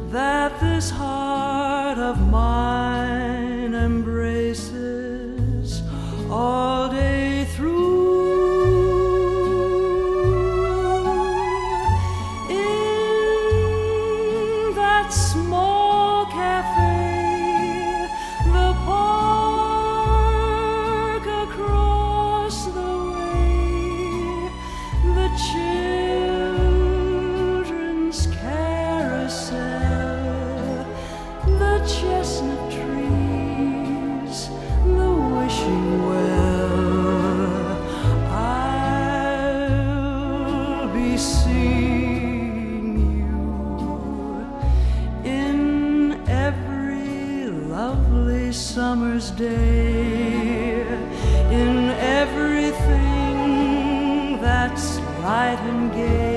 that this heart of mine embraces all day through. In that small cafe, the park across the way, the children's carousel, the chestnut trees, the wishing well, I'll be seeing you in every lovely summer's day, in everything that's bright and gay.